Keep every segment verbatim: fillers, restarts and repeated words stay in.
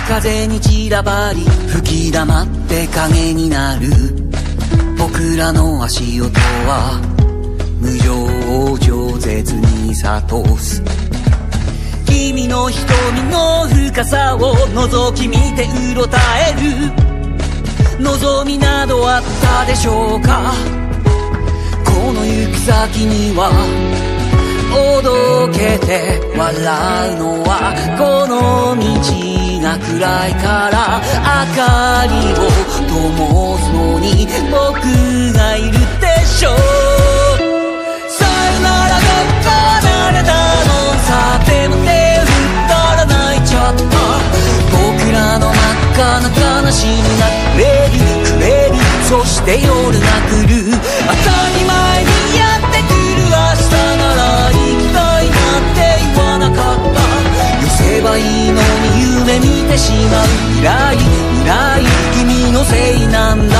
風に散らばり吹き溜まって影になる僕らの足音は無情を饒舌に諭す君の瞳の深さを覗き見てうろたえる望みなどあったでしょうかこの行く先にはおどけて笑うのはこの道が暗いから明かりを灯すのに僕がいるでしょうさよならが離れたのさでも手を振ったら泣いちゃった僕らの真っ赤な悲しみがくれるくれるそして夜が来る当たり前にやってくる明日なら行きたいなんて言わなかった寄せばいいのに夢見てしまう未来未来君のせいなんだ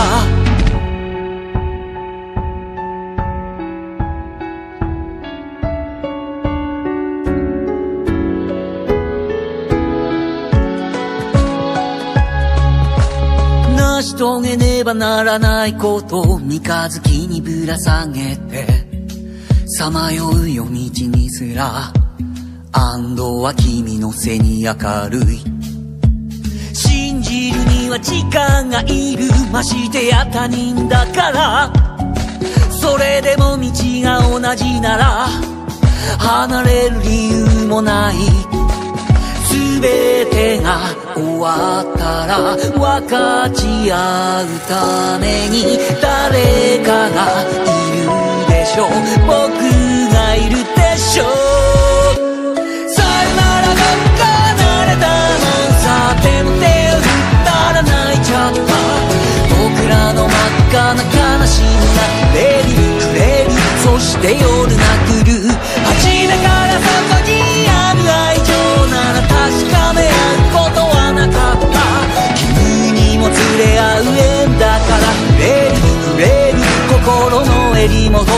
成し遂げねばならないこと三日月にぶら下げてさまよう夜道にすら安堵は君の背に明るい信じるには時間がいるましてや他人だからそれでも道が同じなら離れる理由もない全てが終わったら分かち合うために誰かがいるでしょう僕がいるでしょうさよならが離れたのさでも手を振ったら泣いちゃった僕らの真っ赤な悲しみがくれるくれるそして夜が来る初めからそこにある愛情なら確かめ合うことはなかった急にも連れ合う縁だから触れる触れる心の襟元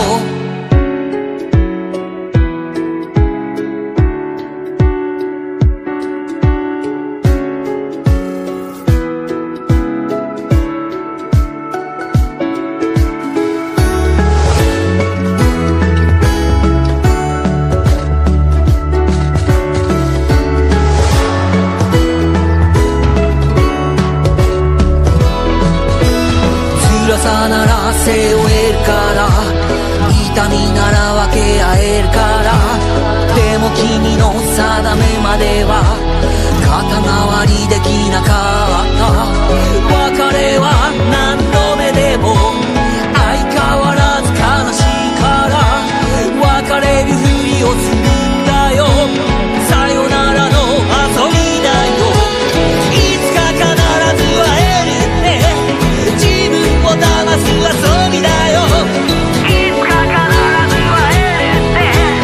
さなら背負えるから痛みなら分け合えるからでも君の定めまでは肩代わりできなかった別れは何度目でも相変わらず悲しいから別れるふりをするんだよさよならの遊びだよいつか必ず会えるって自分を騙す遊びだよいつか必ず会える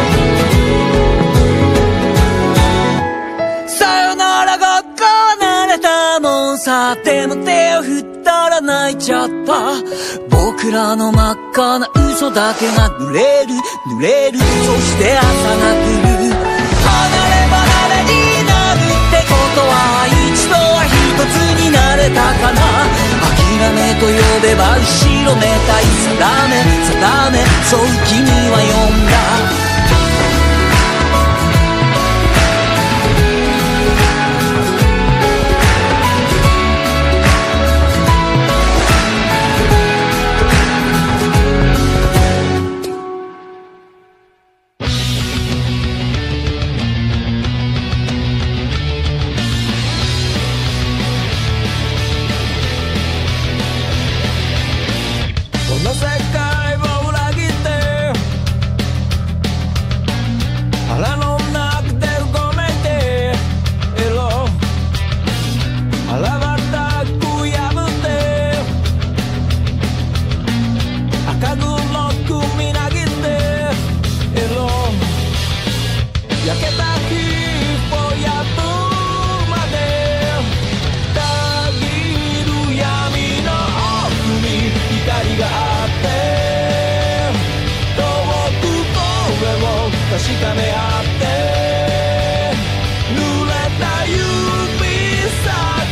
ってさよならが離れたもんさでも手を振ったら泣いちゃった僕らの真っ赤な嘘だけが濡れる濡れるそして朝が来る離れ離れになるってことは一度は一つになれたかな諦めと呼べば後ろめたい定め定めそう君は呼んだ確かめ合って濡れた指先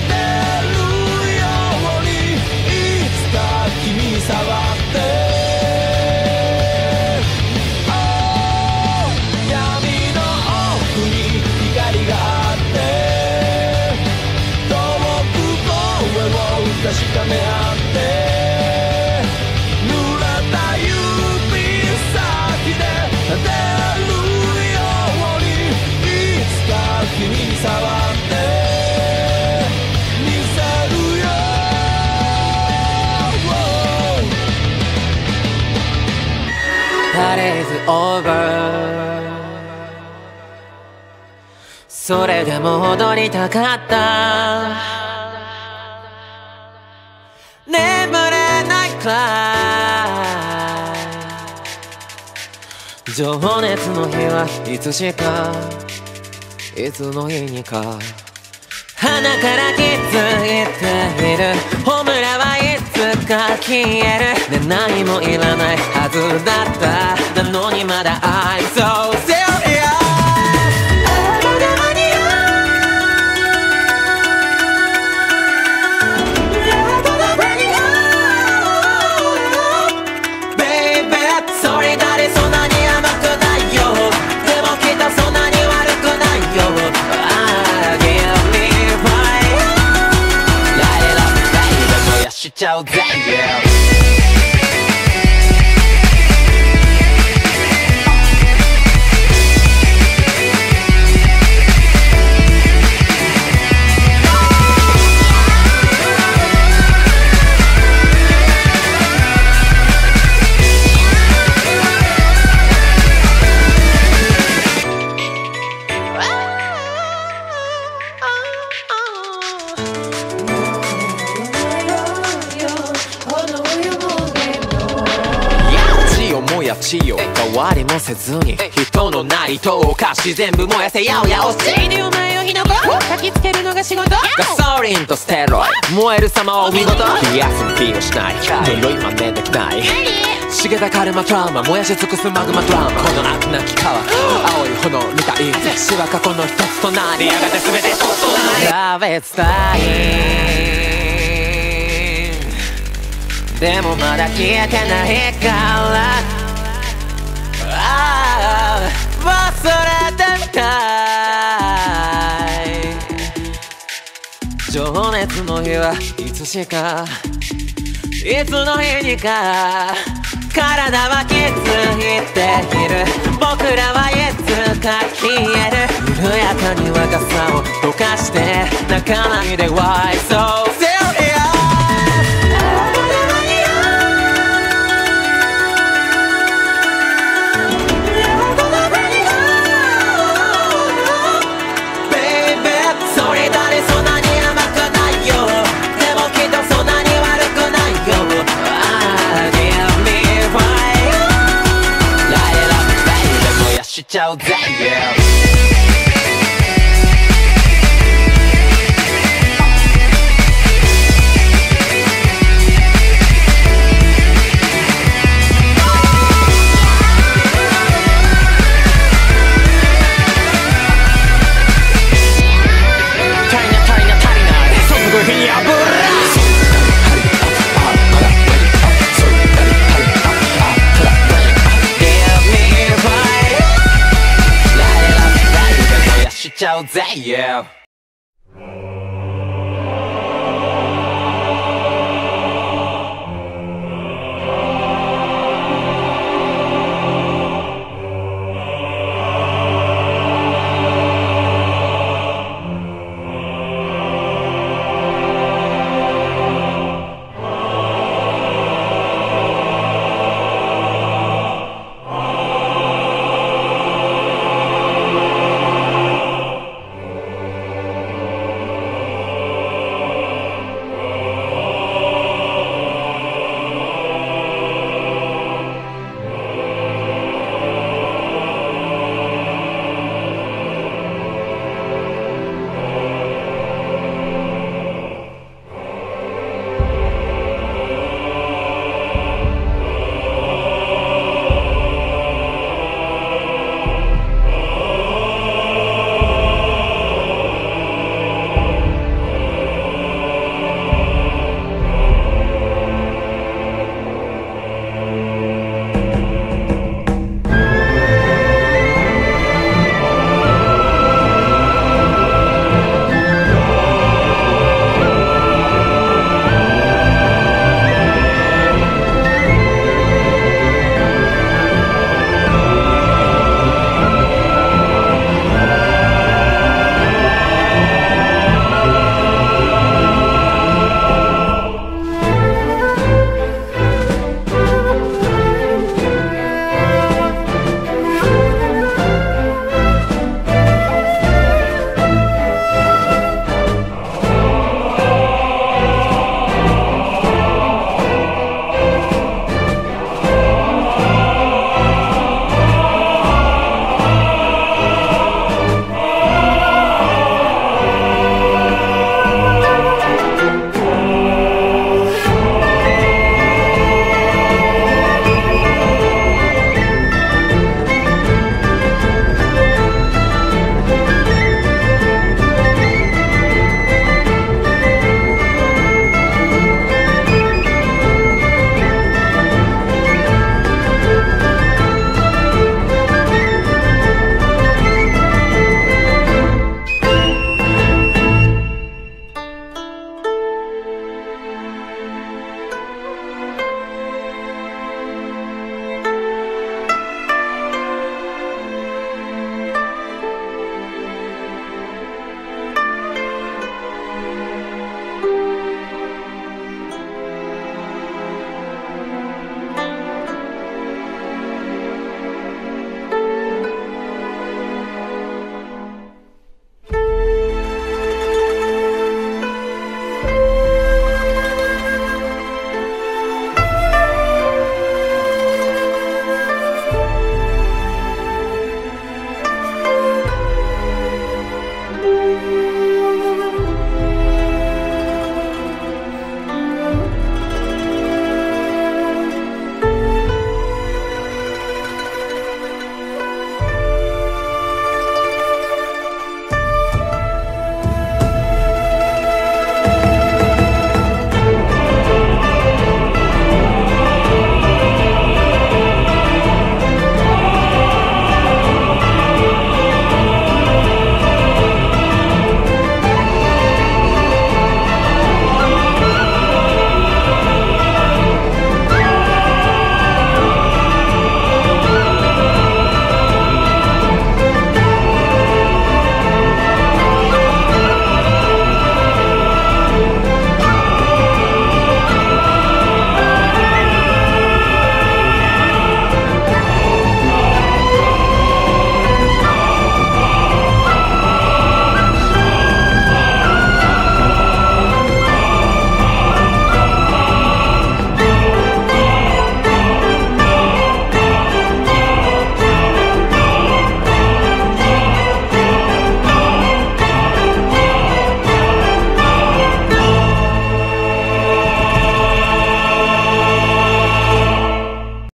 ようにいつか君に触って闇の奥に光があって遠く声を確かめ合って濡れた指先で立てるようにいつか君に触ってみせるよ That is over それでも踊りたかった眠れないくらい情熱の日はいつしかいつの日にか鼻から気づいているホムラはいつか消えるで何もいらないはずだったなのにまだ I'm so serious それなりそんなに甘くないよでもきっとそんなに悪くないよ Ah, give me fire Light it up, baby 燃やしちゃうぜ、yeah地よ変わりもせずに人のなりとお菓子全部燃やせやおやおしいでお前を火の粉焚きつけるのが仕事ガソリンとステロイ燃える様はお見事気休み気をしない呪い真似できない茂田カルマトラウマ燃やし尽くすマグマドラマこの悪なき川青い炎みたい死は過去の一つとなりやがて全て一つとなり Love is dying でもまだ消えてないからああ忘れてみたい情熱の日はいつしかいつの日にか体は気づいている僕らはいつか消える緩やかに若さを溶かして泣かないで Why so seriousしちゃうぜ、yeahしちゃうぜ、yeah